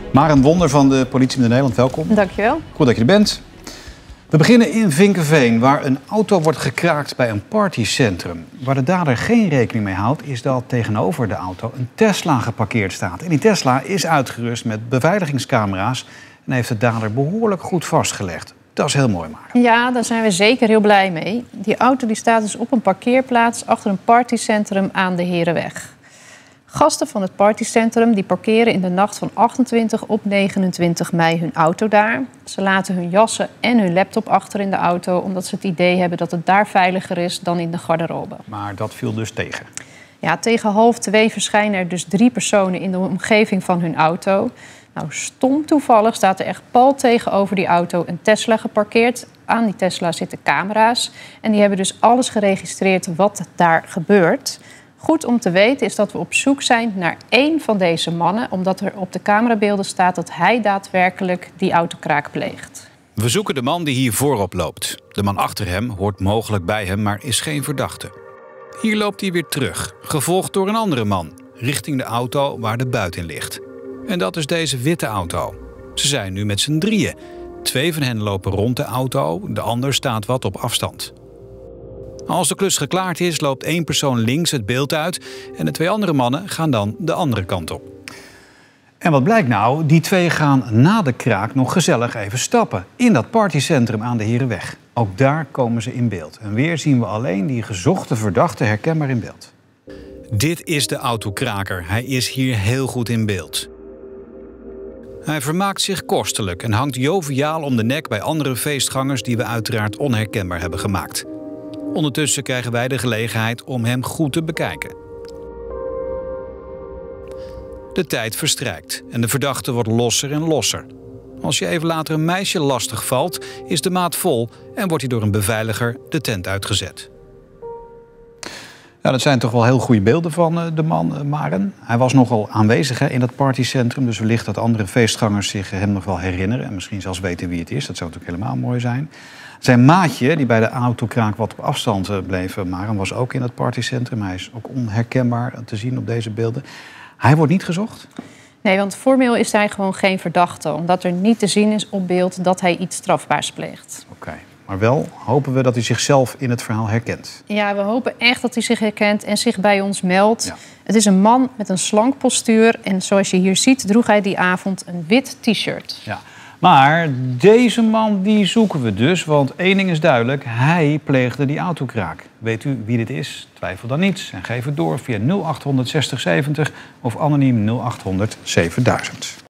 Maren Wonder van de Politie Nederland, welkom. Dankjewel. Goed dat je er bent. We beginnen in Vinkeveen, waar een auto wordt gekraakt bij een partycentrum. Waar de dader geen rekening mee houdt, is dat tegenover de auto een Tesla geparkeerd staat. En die Tesla is uitgerust met beveiligingscamera's en heeft de dader behoorlijk goed vastgelegd. Dat is heel mooi, Maren. Ja, daar zijn we zeker heel blij mee. Die auto die staat dus op een parkeerplaats achter een partycentrum aan de Herenweg. Gasten van het partycentrum die parkeren in de nacht van 28 op 29 mei hun auto daar. Ze laten hun jassen en hun laptop achter in de auto, omdat ze het idee hebben dat het daar veiliger is dan in de garderobe. Maar dat viel dus tegen. Ja, tegen 1:30 verschijnen er dus 3 personen in de omgeving van hun auto. Nou, stom toevallig staat er echt pal tegenover die auto een Tesla geparkeerd. Aan die Tesla zitten camera's en die hebben dus alles geregistreerd wat daar gebeurt. Goed om te weten is dat we op zoek zijn naar één van deze mannen, omdat er op de camerabeelden staat dat hij daadwerkelijk die autokraak pleegt. We zoeken de man die hier voorop loopt. De man achter hem hoort mogelijk bij hem, maar is geen verdachte. Hier loopt hij weer terug, gevolgd door een andere man, richting de auto waar de buit in ligt. En dat is deze witte auto. Ze zijn nu met z'n drieën. 2 van hen lopen rond de auto, de ander staat wat op afstand. Als de klus geklaard is, loopt 1 persoon links het beeld uit en de 2 andere mannen gaan dan de andere kant op. En wat blijkt nou? Die 2 gaan na de kraak nog gezellig even stappen in dat partycentrum aan de Herenweg. Ook daar komen ze in beeld. En weer zien we alleen die gezochte verdachte herkenbaar in beeld. Dit is de autokraker. Hij is hier heel goed in beeld. Hij vermaakt zich kostelijk en hangt joviaal om de nek bij andere feestgangers die we uiteraard onherkenbaar hebben gemaakt. Ondertussen krijgen wij de gelegenheid om hem goed te bekijken. De tijd verstrijkt en de verdachte wordt losser en losser. Als je even later een meisje lastig valt, is de maat vol en wordt hij door een beveiliger de tent uitgezet. Ja, dat zijn toch wel heel goede beelden van de man, Maren. Hij was nogal aanwezig in dat partycentrum, dus wellicht dat andere feestgangers zich hem nog wel herinneren en misschien zelfs weten wie het is. Dat zou natuurlijk helemaal mooi zijn. Zijn maatje, die bij de autokraak wat op afstand bleef, Maren, was ook in het partycentrum. Hij is ook onherkenbaar te zien op deze beelden. Hij wordt niet gezocht? Nee, want formeel is hij gewoon geen verdachte, omdat er niet te zien is op beeld dat hij iets strafbaars pleegt. Oké. Maar wel hopen we dat hij zichzelf in het verhaal herkent. Ja, we hopen echt dat hij zich herkent en zich bij ons meldt. Ja. Het is een man met een slank postuur en zoals je hier ziet droeg hij die avond een wit t-shirt. Ja. Maar deze man die zoeken we dus, want één ding is duidelijk. Hij pleegde die autokraak. Weet u wie dit is? Twijfel dan niet en geef het door via 0800 60 70 of anoniem 0800 7000.